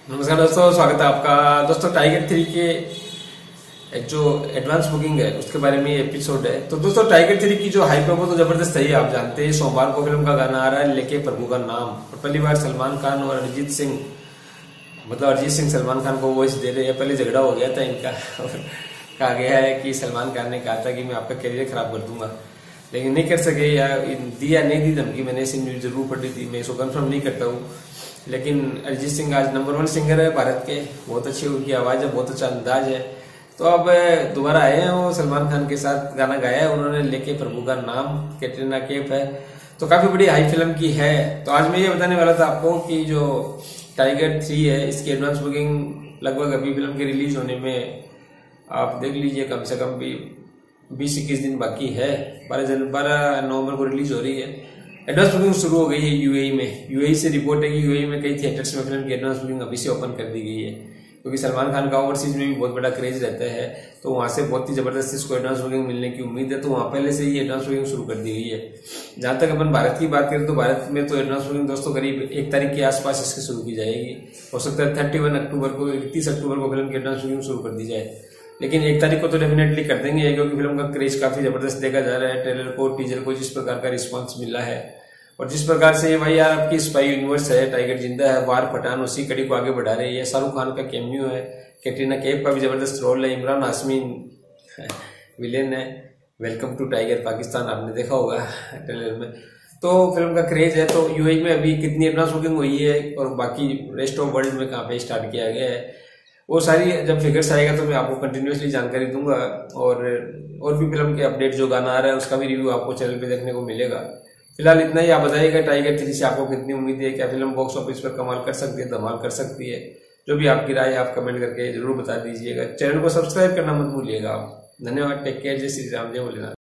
नमस्कार दोस्तों, स्वागत है आपका। दोस्तों टाइगर 3 के एक जो एडवांस बुकिंग है उसके बारे में ये एपिसोड है। तो दोस्तों टाइगर 3 की जो हाइप है वो तो जबरदस्त है, आप जानते हैं। सोमवार को फिल्म का गाना आ रहा है, लेके प्रभु का नाम। और पहली बार सलमान खान और अरिजीत सिंह, मतलब अरिजीत सिंह सलमान खान को वॉइस दे रहे हैं। पहले झगड़ा हो गया था इनका और कहा गया है कि सलमान खान ने कहा था कि मैं आपका करियर खराब कर दूंगा, लेकिन नहीं कर सके, या दिया नहीं दी धमकी। मैंने ऐसी न्यूज जरूर पढ़ी थी, मैं इसको कंफर्म नहीं करता हूँ। लेकिन अरिजीत सिंह आज नंबर 1 सिंगर है भारत के, बहुत अच्छी उनकी आवाज है, बहुत अच्छा अंदाज है। तो अब दोबारा आए हैं, वो सलमान खान के साथ गाना गाया है उन्होंने, लेके प्रभु का नाम। कैटरीना कैफ है, तो काफी बड़ी हाई फिल्म की है। तो आज मैं ये बताने वाला था आपको कि जो टाइगर 3 है इसकी एडवांस बुकिंग लगभग अभी फिल्म के रिलीज होने में आप देख लीजिए कम से कम भी 20-21 दिन बाकी है। 12 नवंबर को रिलीज हो रही है। एडवांस बुकिंग शुरू हो गई है यूएई में। यूएई से रिपोर्ट है कि यूएई में कई थिएटर्स में फिल्म की एडवांस बुकिंग अभी से ओपन कर दी गई है, क्योंकि सलमान खान का ओवरसीज में भी बहुत बड़ा क्रेज रहता है। तो वहां से बहुत ही जबरदस्त इसको एडवांस बुकिंग मिलने की उम्मीद है। तो वहां पहले से ही एडवांस बुकिंग शुरू कर दी गई है। जहां तक अपन भारत की बात करें तो भारत में तो एडवांस बुकिंग दोस्तों करीब 1 तारीख के आसपास इसकी शुरू की जाएगी। हो सकता है 31 अक्टूबर को, 31 अक्टूबर को फिल्म की एडवांस बुकिंग शुरू कर दी जाए, लेकिन 1 तारीख को तो डेफिनेटली कर देंगे, क्योंकि फिल्म का क्रेज काफी जबरदस्त देखा जा रहा है। ट्रेलर को, टीजर को जिस प्रकार का रिस्पॉन्स मिला है, और जिस प्रकार से ये भाई यार आपकी स्पाई यूनिवर्स है, टाइगर जिंदा है, वार पठान उसी कड़ी को आगे बढ़ा रही है। शाहरुख खान का कैमियो है, कैटरीना कैफ का भी जबरदस्त रोल है, इमरान हाशमी विलेन है। वेलकम टू टाइगर पाकिस्तान आपने देखा होगा ट्रेलर में। तो फिल्म का क्रेज है। तो यूएई में अभी कितनी एडवांस बुकिंग हुई है और बाकी रेस्ट ऑफ वर्ल्ड में कहाँ पे स्टार्ट किया गया है, वो सारी जब फिगर्स आएगा तो मैं आपको कंटिन्यूसली जानकारी दूंगा। और भी फिल्म के अपडेट, जो गाना आ रहा है उसका भी रिव्यू आपको चैनल पे देखने को मिलेगा। फिलहाल इतना ही। आप बताइएगा टाइगर 3 से आपको कितनी उम्मीद है, क्या फिल्म बॉक्स ऑफिस पर कमाल कर सकती है, धमाल कर सकती है? जो भी आपकी राय है आप कमेंट करके जरूर बता दीजिएगा। चैनल को सब्सक्राइब करना मत भूलिएगा आप। धन्यवाद, टेक केयर, जय श्री राम, जय भोलेनाथ।